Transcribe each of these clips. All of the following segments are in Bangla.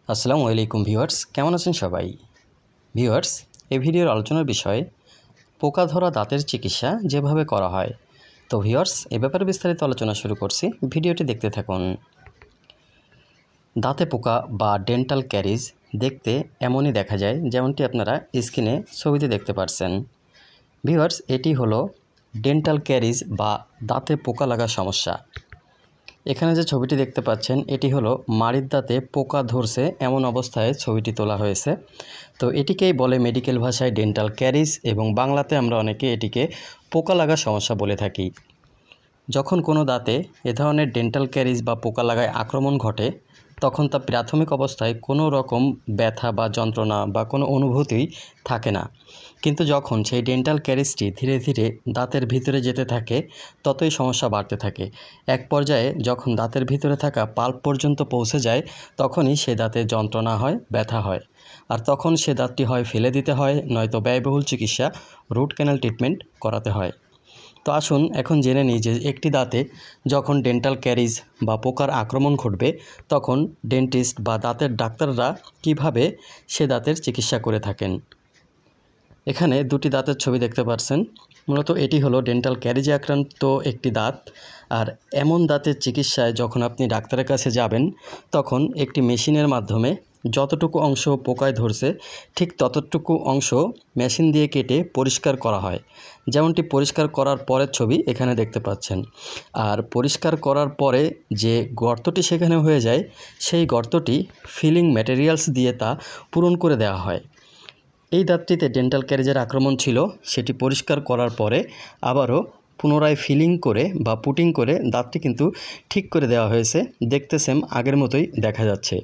আসসালামু আলাইকুম ভিউয়ার্স, কেমন আছেন সবাই? ভিউয়ার্স, এই ভিডিওর আলোচনার বিষয় পোকা ধরা দাঁতের চিকিৎসা যেভাবে করা হয়। তো ভিউয়ার্স, এ ব্যাপারে বিস্তারিত আলোচনা শুরু করছি, ভিডিওটি দেখতে থাকুন। দাঁতে পোকা বা ডেন্টাল ক্যারিজ দেখতে এমনই দেখা যায়, যেমনটি আপনারা স্ক্রিনে ছবিতে দেখতে পাচ্ছেন। ভিউয়ার্স, এটি হলো ডেন্টাল ক্যারিজ বা দাঁতে পোকা লাগার সমস্যা। এখানে যে ছবিটি দেখতে পাচ্ছেন, এটি হলো মাড়ির দাঁতে পোকা ধরছে এমন অবস্থায় ছবিটি তোলা হয়েছে। তো এটিকেই বলে মেডিকেল ভাষায় ডেন্টাল ক্যারিজ, এবং বাংলাতে আমরা অনেকে এটিকে পোকা লাগার সমস্যা বলে থাকি। যখন কোনো দাঁতে এ ধরনের ডেন্টাল ক্যারিজ বা পোকা লাগায় আক্রমণ ঘটে, তখন তা প্রাথমিক অবস্থায় কোনো রকম ব্যথা বা যন্ত্রণা বা কোনো অনুভূতিই থাকে না। কিন্তু যখন সেই ডেন্টাল ক্যারিজটি ধীরে ধীরে দাঁতের ভিতরে যেতে থাকে, ততই সমস্যা বাড়তে থাকে। এক পর্যায়ে যখন দাঁতের ভিতরে থাকা পাল্প পর্যন্ত পৌঁছে যায়, তখনই সে দাঁতে যন্ত্রণা হয়, ব্যথা হয়। আর তখন সে দাঁতটি হয় ফেলে দিতে হয়, নয়তো ব্যয়বহুল চিকিৎসা রুট ক্যানাল ট্রিটমেন্ট করাতে হয়। তো আসুন এখন জেনে নিই যে একটি দাঁতে যখন ডেন্টাল ক্যারিজ বা পোকার আক্রমণ ঘটবে, তখন ডেন্টিস্ট বা দাঁতের ডাক্তাররা কিভাবে সে দাঁতের চিকিৎসা করে থাকেন। এখানে দুটি দাঁতের ছবি দেখতে পাচ্ছেন। মূলত এটি হলো ডেন্টাল ক্যারিজে আক্রান্ত একটি দাঁত। আর এমন দাঁতের চিকিৎসায় যখন আপনি ডাক্তারের কাছে যাবেন, তখন একটি মেশিনের মাধ্যমে যতটুকু অংশ পোকায় ধরছে, ঠিক ততটুকু অংশ মেশিন দিয়ে কেটে পরিষ্কার করা হয়। যেমনটি পরিষ্কার করার পরের ছবি এখানে দেখতে পাচ্ছেন। আর পরিষ্কার করার পরে যে গর্তটি সেখানে হয়ে যায়, সেই গর্তটি ফিলিং ম্যাটেরিয়ালস দিয়ে তা পূরণ করে দেওয়া হয়। এই দাঁতটিতে ডেন্টাল ক্যারিজের আক্রমণ ছিল, সেটি পরিষ্কার করার পরে আবারও পুনরায় ফিলিং করে বা পুটিং করে দাঁতটি কিন্তু ঠিক করে দেওয়া হয়েছে। দেখতে সেম আগের মতোই দেখা যাচ্ছে।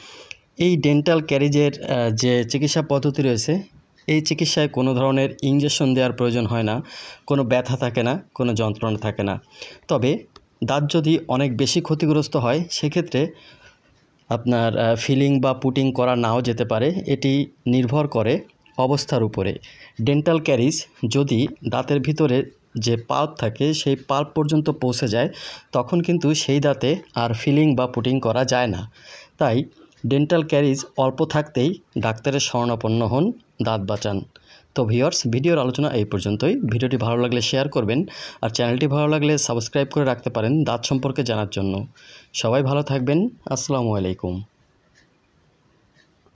এই ডেন্টাল ক্যারিজের যে চিকিৎসা পদ্ধতি রয়েছে, এই চিকিৎসায় কোনো ধরনের ইনজেকশন দেওয়ার প্রয়োজন হয় না, কোনো ব্যথা থাকে না, কোনো যন্ত্রণা থাকে না। তবে দাঁত যদি অনেক বেশি ক্ষতিগ্রস্ত হয়, সেক্ষেত্রে আপনার ফিলিং বা পুটিং করা নাও যেতে পারে। এটি নির্ভর করে অবস্থার উপরে। ডেন্টাল ক্যারিজ যদি দাঁতের ভিতরে যে পাল্প থাকে, সেই পাল্প পর্যন্ত পৌঁছে যায়, তখন কিন্তু সেই দাঁতে আর ফিলিং বা পুটিং করা যায় না। তাই ডেন্টাল ক্যারিজ অল্প থাকতেই ডাক্তারের শরণাপন্ন হন, দাঁত বাঁচান। তো ভিউয়ার্স, ভিডিওর আলোচনা এই পর্যন্তই। ভিডিওটি ভালো লাগলে শেয়ার করবেন, আর চ্যানেলটি ভালো লাগলে সাবস্ক্রাইব করে রাখতে পারেন দাঁত সম্পর্কে জানার জন্য। সবাই ভালো থাকবেন। আসসালামু আলাইকুম।